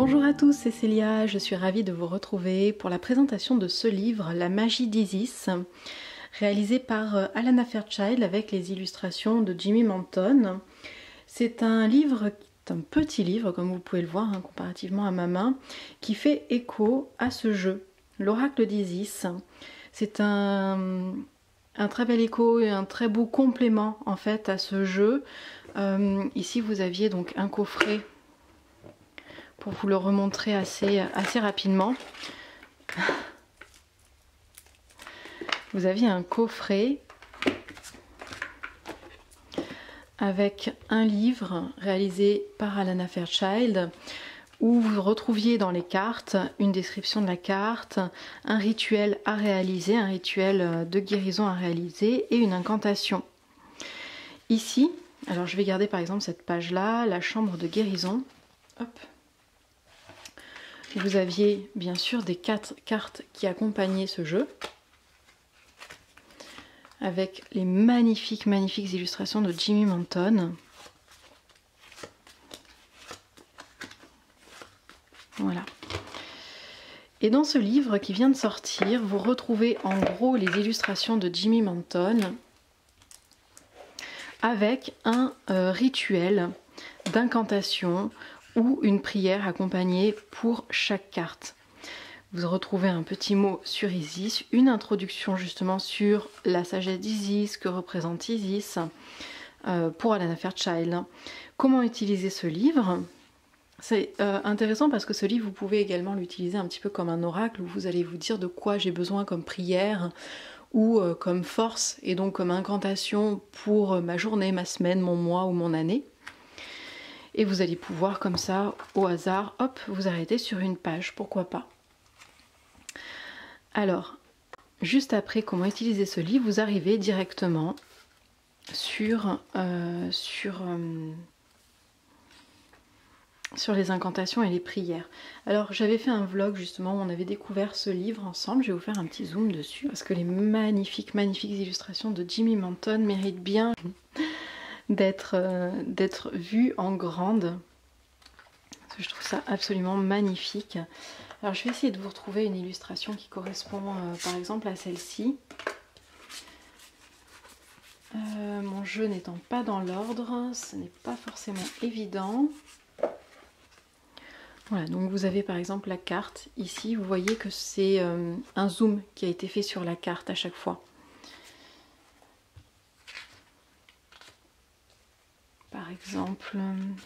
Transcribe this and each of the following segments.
Bonjour à tous, c'est Célia, je suis ravie de vous retrouver pour la présentation de ce livre, La magie d'Isis, réalisé par Alana Fairchild avec les illustrations de Jimmy Manton. C'est un livre, un petit livre comme vous pouvez le voir comparativement à ma main, qui fait écho à ce jeu, l'oracle d'Isis. C'est un très bel écho et un très beau complément en fait à ce jeu. Ici vous aviez donc un coffret pour vous le remontrer assez rapidement. Vous aviez un coffret avec un livre réalisé par Alana Fairchild où vous retrouviez dans les cartes une description de la carte, un rituel à réaliser, un rituel de guérison à réaliser et une incantation. Ici, alors je vais garder par exemple cette page là, la chambre de guérison. Hop. Vous aviez bien sûr des 4 cartes qui accompagnaient ce jeu, avec les magnifiques illustrations de Jimmy Manton. Voilà. Et dans ce livre qui vient de sortir, vous retrouvez en gros les illustrations de Jimmy Manton avec un rituel d'incantation ou une prière accompagnée pour chaque carte. Vous retrouvez un petit mot sur Isis, une introduction justement sur la sagesse d'Isis, que représente Isis, pour Alana Fairchild. Comment utiliser ce livre? C'est intéressant parce que ce livre, vous pouvez également l'utiliser un petit peu comme un oracle où vous allez vous dire de quoi j'ai besoin comme prière ou comme force et donc comme incantation pour ma journée, ma semaine, mon mois ou mon année. Et vous allez pouvoir comme ça, au hasard, hop, vous arrêter sur une page, pourquoi pas. Alors, juste après comment utiliser ce livre, vous arrivez directement sur les incantations et les prières. Alors, j'avais fait un vlog justement où on avait découvert ce livre ensemble. Je vais vous faire un petit zoom dessus parce que les magnifiques illustrations de Jimmy Manton méritent bien d'être vues en grande. Parce que je trouve ça absolument magnifique. Alors je vais essayer de vous retrouver une illustration qui correspond par exemple à celle-ci. Mon jeu n'étant pas dans l'ordre, ce n'est pas forcément évident. Voilà, donc vous avez par exemple la carte. Ici, vous voyez que c'est un zoom qui a été fait sur la carte à chaque fois. Par exemple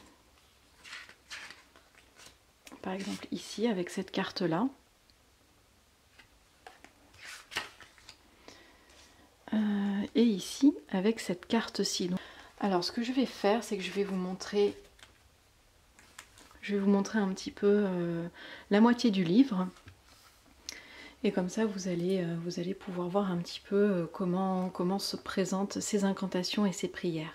ici avec cette carte là. Et ici avec cette carte-ci. Alors ce que je vais faire, c'est que je vais vous montrer un petit peu la moitié du livre. Et comme ça vous allez pouvoir voir un petit peu comment se présentent ces incantations et ces prières.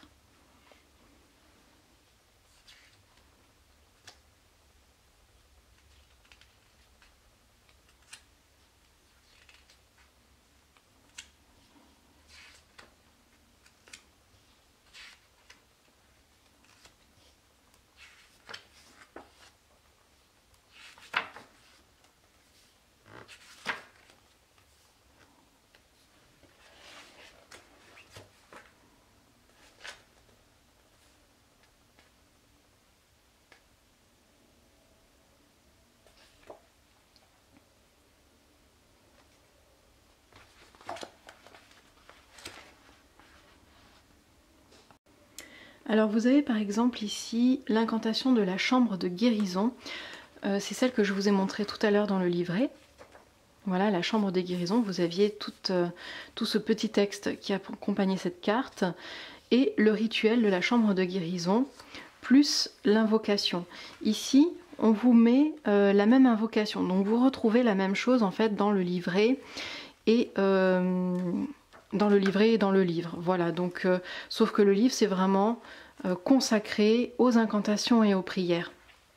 Alors vous avez par exemple ici l'incantation de la chambre de guérison. C'est celle que je vous ai montrée tout à l'heure dans le livret. Voilà, la chambre de guérison, vous aviez tout ce petit texte qui accompagnait cette carte et le rituel de la chambre de guérison plus l'invocation. Ici, on vous met la même invocation, donc vous retrouvez la même chose en fait dans le livret et dans le livre. Voilà, donc sauf que le livre c'est vraiment consacré aux incantations et aux prières.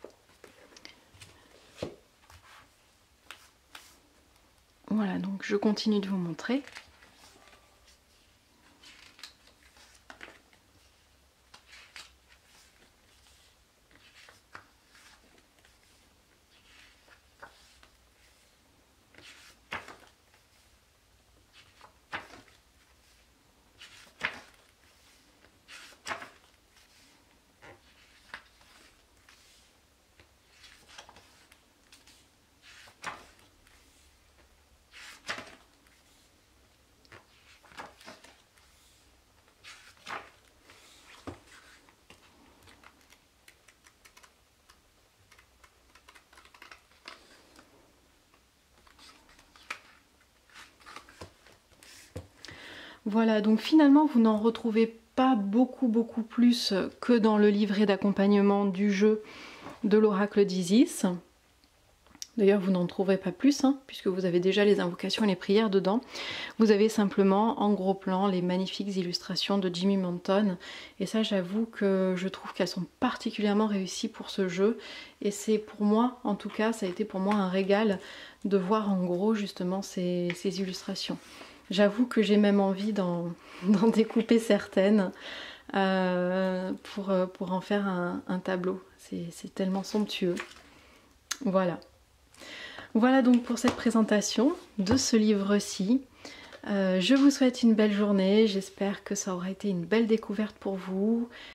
Voilà, donc je continue de vous montrer. Voilà, donc finalement vous n'en retrouvez pas beaucoup plus que dans le livret d'accompagnement du jeu de l'oracle d'Isis. D'ailleurs vous n'en trouverez pas plus, hein, puisque vous avez déjà les invocations et les prières dedans. Vous avez simplement en gros plan les magnifiques illustrations de Jimmy Manton, et ça j'avoue que je trouve qu'elles sont particulièrement réussies pour ce jeu, et c'est pour moi, en tout cas ça a été pour moi un régal de voir en gros justement ces illustrations. J'avoue que j'ai même envie d'en découper certaines pour en faire un tableau. C'est tellement somptueux. Voilà. Voilà donc pour cette présentation de ce livre-ci. Je vous souhaite une belle journée, j'espère que ça aura été une belle découverte pour vous.